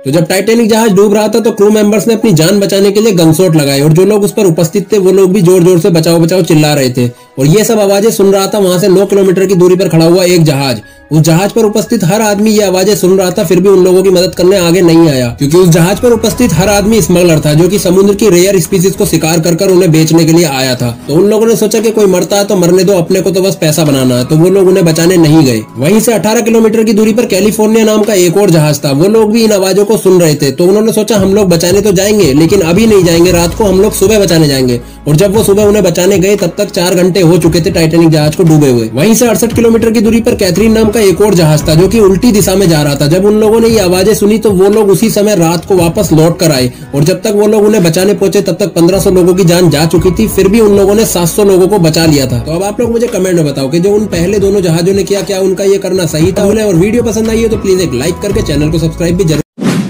तो जब टाइटैनिक जहाज डूब रहा था तो क्रू मेंबर्स ने अपनी जान बचाने के लिए गनशॉट लगाए और जो लोग उस पर उपस्थित थे वो लोग भी जोर जोर से बचाओ बचाओ चिल्ला रहे थे। और ये सब आवाजें सुन रहा था वहां से 9 किलोमीटर की दूरी पर खड़ा हुआ एक जहाज। उस जहाज पर उपस्थित हर आदमी ये आवाजें सुन रहा था, फिर भी उन लोगों की मदद करने आगे नहीं आया, क्योंकि उस जहाज पर उपस्थित हर आदमी स्मगलर था जो कि समुद्र की रेयर स्पीसीज को शिकार कर उन्हें बेचने के लिए आया था। तो उन लोगों ने सोचा कि कोई मरता है तो मरने दो, अपने को तो बस पैसा बनाना है, तो वो लोग उन्हें बचाने नहीं गए। वहीं से 18 किलोमीटर की दूरी पर कैलिफोर्निया नाम का एक और जहाज था, वो लोग भी इन आवाजों को सुन रहे थे। तो उन्होंने सोचा हम लोग बचाने तो जाएंगे लेकिन अभी नहीं जाएंगे, रात को हम लोग सुबह बचाने जाएंगे। और जब वो सुबह उन्हें बचाने गए तब तक 4 घंटे हो चुके थे टाइटैनिक जहाज को डूबे हुए। वहीं से 68 किलोमीटर की दूरी पर कैथरीन नाम का एक और जहाज था जो कि उल्टी दिशा में जा रहा था। जब उन लोगों ने ये आवाजें सुनी तो वो लोग उसी समय रात को वापस लौट कर आए और जब तक वो लोग उन्हें बचाने पहुंचे तब तक 1500 लोगों की जान जा चुकी थी, फिर भी उन लोगों ने 700 लोगों को बचा लिया था। तो अब आप लोग मुझे कमेंट में बताओ कि जो उन पहले दोनों जहाजों ने किया, क्या उनका ये करना सही था? और वीडियो पसंद आई है तो प्लीज एक लाइक करके चैनल को सब्सक्राइब भी जरूर।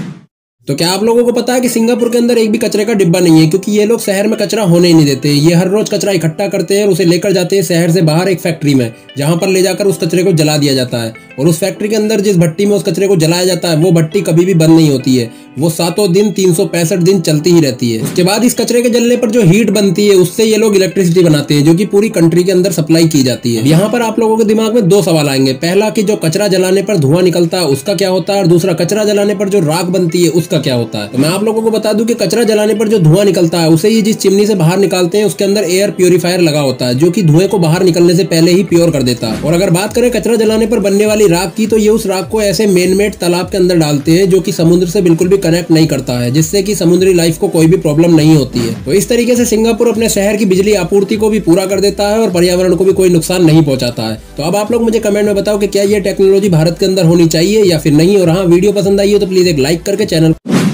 तो क्या आप लोगों को पता है कि सिंगापुर के अंदर एक भी कचरे का डिब्बा नहीं है, क्योंकि ये लोग शहर में कचरा होने ही नहीं देते। ये हर रोज कचरा इकट्ठा करते हैं और उसे लेकर जाते हैं शहर से बाहर एक फैक्ट्री में, जहां पर ले जाकर उस कचरे को जला दिया जाता है। और उस फैक्ट्री के अंदर जिस भट्टी में उस कचरे को जलाया जाता है वो भट्टी कभी भी बंद नहीं होती है, वो 7 दिन 365 दिन चलती ही रहती है। उसके बाद इस कचरे के जलने पर जो हीट बनती है उससे ये लोग इलेक्ट्रिसिटी बनाते हैं, जो कि पूरी कंट्री के अंदर सप्लाई की जाती है। यहाँ पर आप लोगों के दिमाग में 2 सवाल आएंगे। पहला कि जो कचरा जलाने पर धुआं निकलता है उसका क्या होता है, और दूसरा कचरा जलाने पर जो राख बनती है उसका क्या होता है। तो मैं आप लोगों को बता दूं कि कचरा जलाने पर जो धुआं निकलता है उसे ये जिस चिमनी से बाहर निकालते हैं उसके अंदर एयर प्यूरिफायर लगा होता है, जो कि धुएं को बाहर निकलने से पहले ही प्योर कर देता है। और अगर बात करें कचरा जलाने पर बनने वाली राख की, तो ये उस राख को ऐसे मेन मेड तालाब के अंदर डालते हैं जो कि समुद्र से बिल्कुल भी कनेक्ट नहीं करता है, जिससे कि समुद्री लाइफ को कोई भी प्रॉब्लम नहीं होती है। तो इस तरीके से सिंगापुर अपने शहर की बिजली आपूर्ति को भी पूरा कर देता है और पर्यावरण को भी कोई नुकसान नहीं पहुंचाता है। तो अब आप लोग मुझे कमेंट में बताओ कि क्या ये टेक्नोलॉजी भारत के अंदर होनी चाहिए या फिर नहीं। और हाँ, वीडियो पसंद आई हो तो प्लीज एक लाइक करके चैनल।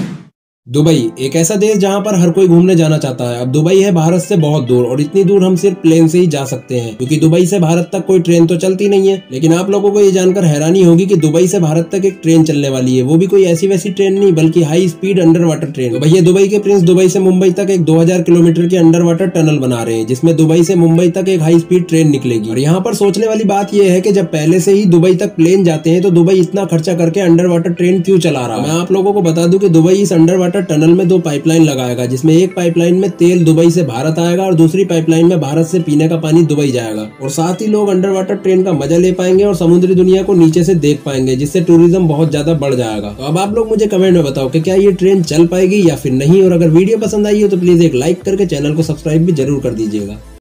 दुबई एक ऐसा देश जहां पर हर कोई घूमने जाना चाहता है। अब दुबई है भारत से बहुत दूर और इतनी दूर हम सिर्फ प्लेन से ही जा सकते हैं, क्योंकि दुबई से भारत तक कोई ट्रेन तो चलती नहीं है। लेकिन आप लोगों को ये जानकर हैरानी होगी कि दुबई से भारत तक एक ट्रेन चलने वाली है, वो भी कोई ऐसी वैसी ट्रेन नहीं बल्कि high speed under water train. तो भैया दुबई के प्रिंस दुबई से मुंबई तक एक 2000 किलोमीटर की अंडर वाटर टनल बना रहे हैं, जिसमें दुबई से मुंबई तक एक हाई स्पीड ट्रेन निकलेगी। और यहाँ पर सोचने वाली बात यह है कि जब पहले से ही दुबई तक प्लेन जाते हैं तो दुबई इतना खर्चा करके अंडर वाटर ट्रेन क्यों चला रहा है। मैं आप लोगों को बता दूं कि दुबई इस अंडर वाटर टनल में 2 पाइपलाइन लगाएगा, जिसमें एक पाइपलाइन में तेल दुबई से भारत आएगा और दूसरी पाइपलाइन में भारत से पीने का पानी दुबई जाएगा। और साथ ही लोग अंडर वाटर ट्रेन का मजा ले पाएंगे और समुद्री दुनिया को नीचे से देख पाएंगे, जिससे टूरिज्म बहुत ज्यादा बढ़ जाएगा। तो अब आप लोग मुझे कमेंट में बताओ कि क्या ये ट्रेन चल पाएगी या फिर नहीं। और अगर वीडियो पसंद आई हो तो प्लीज एक लाइक करके चैनल को सब्सक्राइब भी जरूर कर दीजिएगा।